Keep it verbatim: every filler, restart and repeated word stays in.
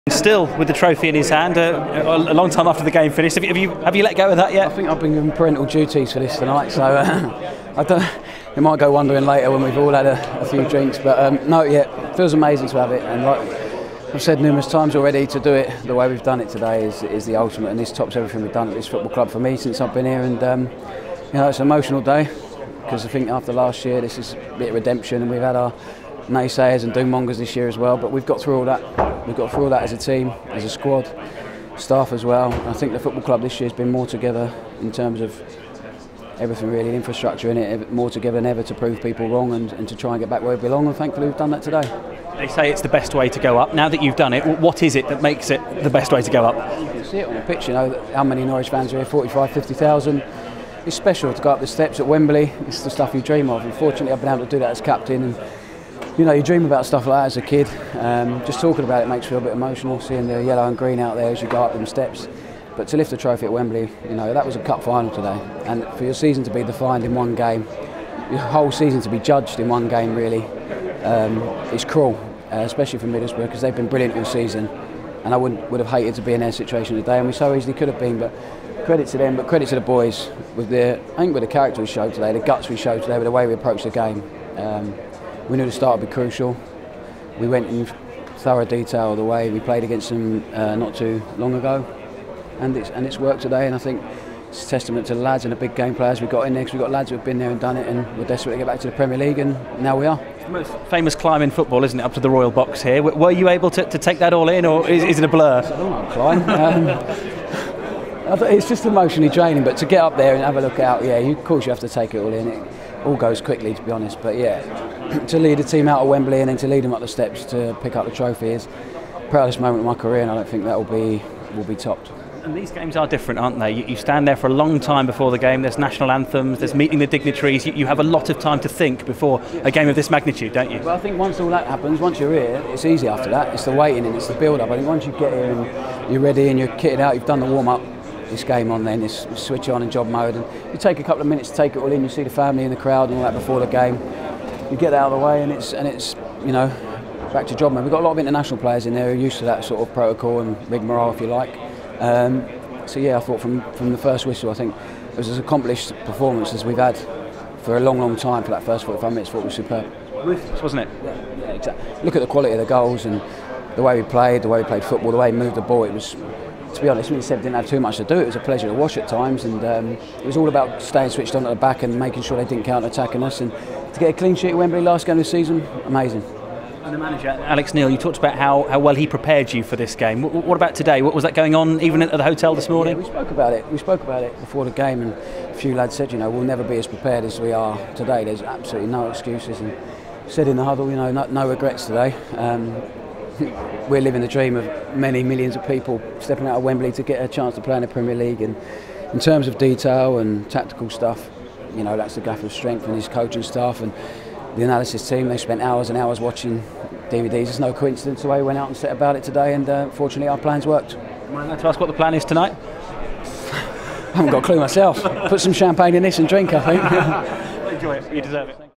Still with the trophy in his hand, uh, a long time after the game finished. Have you, have you have you let go of that yet? I think I've been given parental duties for this tonight, so uh, I don't. It might go wondering later when we've all had a, a few drinks, but um, no, yeah, feels amazing to have it. And like I've said numerous times already, to do it the way we've done it today is is the ultimate, and this tops everything we've done at this football club for me since I've been here. And um, you know, it's an emotional day because I think after last year, this is a bit of redemption, and we've had our naysayers and doom-mongers this year as well, but we've got through all that. We've got through all that as a team, as a squad, staff as well. I think the football club this year has been more together in terms of everything really, infrastructure in it, more together than ever to prove people wrong and, and to try and get back where we belong, and thankfully we've done that today. They say it's the best way to go up. Now that you've done it, what is it that makes it the best way to go up? You can see it on the pitch, you know, how many Norwich fans are here, forty-five, fifty thousand. It's special to go up the steps at Wembley. It's the stuff you dream of. Unfortunately, I've been able to do that as captain, and you know, you dream about stuff like that as a kid. Um, just talking about it makes me feel a bit emotional, seeing the yellow and green out there as you go up them steps. But to lift the trophy at Wembley, you know, that was a cup final today. And for your season to be defined in one game, your whole season to be judged in one game really, um, is cruel, uh, especially for Middlesbrough, because they've been brilliant all season. And I would, would have hated to be in their situation today, and we so easily could have been. But credit to them, but credit to the boys with the, I think with the character we showed today, the guts we showed today, with the way we approached the game. Um, We knew the start would be crucial. We went in thorough detail the way we played against them uh, not too long ago, and it's and it's worked today. And I think it's a testament to the lads and the big game players we got in there, because we've got lads who've been there and done it, and we're desperate to get back to the Premier League, and now we are. It's the most famous climb in football, isn't it? Up to the Royal Box here. Were you able to, to take that all in, or is, is it a blur? I don't know, climb. Um, it's just emotionally draining, but to get up there and have a look out, yeah, you, of course you have to take it all in. It all goes quickly, to be honest, but yeah. To lead a team out of Wembley and then to lead them up the steps to pick up the trophy is the proudest moment of my career, and I don't think that will be will be topped. And these games are different, aren't they? You, you stand there for a long time before the game. There's national anthems, there's meeting the dignitaries. You, you have a lot of time to think before a game of this magnitude, don't you? Well, I think once all that happens, once you're here, it's easy after that. It's the waiting and it's the build-up. I think once you get here and you're ready and you're kitted out, you've done the warm-up, this game on then, it's switch on in job mode, and you take a couple of minutes to take it all in. You see the family in the crowd and all that before the game. You get that out of the way, and it's and it's you know, back to job mode. We've got a lot of international players in there who are used to that sort of protocol and rigmarole, if you like. Um, so yeah, I thought from from the first whistle, I think it was as accomplished performance as we've had for a long, long time for that first forty-five minutes. I thought it was superb. Ruthless, wasn't it? Yeah, yeah, exactly. Look at the quality of the goals and the way we played, the way we played football, the way we moved the ball. It was, to be honest, when you said didn't have too much to do, it was a pleasure to watch at times, and um, it was all about staying switched on at the back and making sure they didn't counter-attacking us. And to get a clean sheet at Wembley last game of the season, amazing. And the manager, Alex Neil, you talked about how, how well he prepared you for this game. What, what about today? What was that going on even at the hotel this morning? Yeah, we spoke about it. We spoke about it before the game, and a few lads said, you know, we'll never be as prepared as we are today. There's absolutely no excuses, and said in the huddle, you know, no, no regrets today. Um, We're living the dream of many millions of people stepping out of Wembley to get a chance to play in the Premier League, and in terms of detail and tactical stuff, you know, that's the gaffer's strength and his coaching staff and the analysis team. They spent hours and hours watching D V Ds. It's no coincidence the way we went out and set about it today, and uh, fortunately our plans worked. Am I allowed to ask what the plan is tonight? I haven't got a clue myself. Put some champagne in this and drink, I think. Enjoy it, you deserve it.